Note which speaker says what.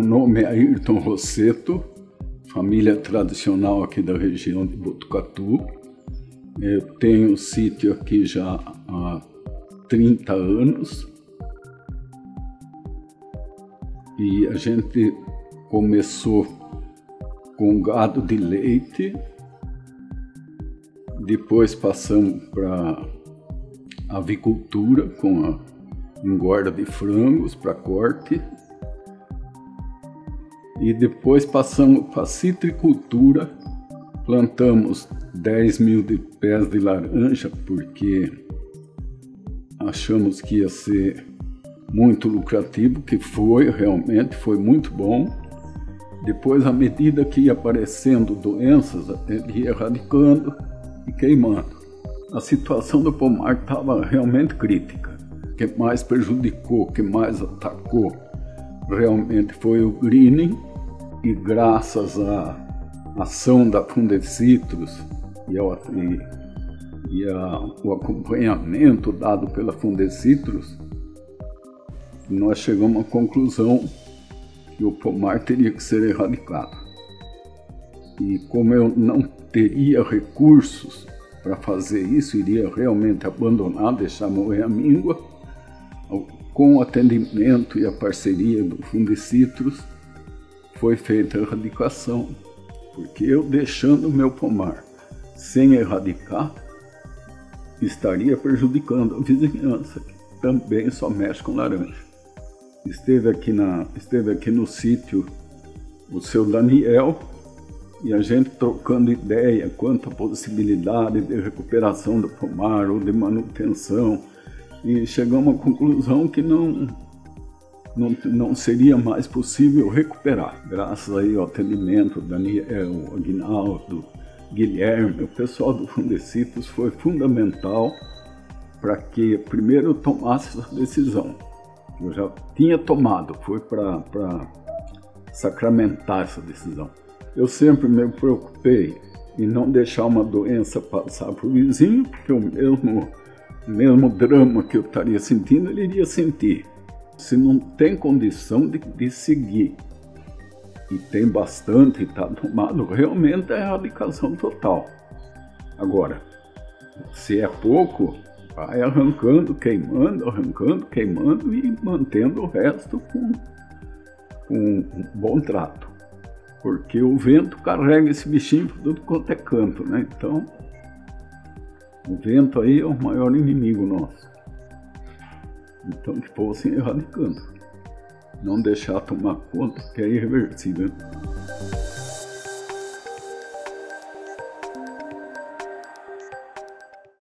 Speaker 1: nome é Ayrton Rossetto, família tradicional aqui da região de Botucatu. Eu tenho sítio aqui já há 30 anos e a gente começou com gado de leite, depois passamos para avicultura com a engorda de frangos para corte e depois passamos para citricultura. Plantamos 10 mil de pés de laranja porque achamos que ia ser muito lucrativo, que foi, realmente foi muito bom. Depois, à medida que ia aparecendo doenças, ele ia erradicando e queimando. A situação do pomar estava realmente crítica. O que mais prejudicou, o que mais atacou, realmente foi o greening, e graças à ação da Fundecitrus e o acompanhamento dado pela Fundecitrus, nós chegamos à conclusão que o pomar teria que ser erradicado. E como eu não teria recursos para fazer isso, iria realmente abandonar, deixar morrer a míngua, com o atendimento e a parceria do Fundecitrus, foi feita a erradicação, porque eu deixando o meu pomar sem erradicar, estaria prejudicando a vizinhança, que também só mexe com laranja. Esteve aqui no sítio o seu Daniel, e a gente trocando ideia quanto à possibilidade de recuperação do pomar ou de manutenção, e chegamos à conclusão que não seria mais possível recuperar. Graças aí ao atendimento do Daniel, Aguinaldo, Guilherme, o pessoal do Fundecitrus foi fundamental para que primeiro eu tomasse essa decisão. Eu já tinha tomado, foi para sacramentar essa decisão. Eu sempre me preocupei em não deixar uma doença passar para o vizinho, porque o mesmo drama que eu estaria sentindo, ele iria sentir. Se não tem condição de seguir, e tem bastante, e está tomado, realmente é a erradicação total. Agora, se é pouco, vai arrancando, queimando e mantendo o resto com um bom trato. Porque o vento carrega esse bichinho por tudo quanto é canto, né? Então, o vento aí é o maior inimigo nosso. Então, que fossem erradicando. Não deixar tomar conta, que é irreversível.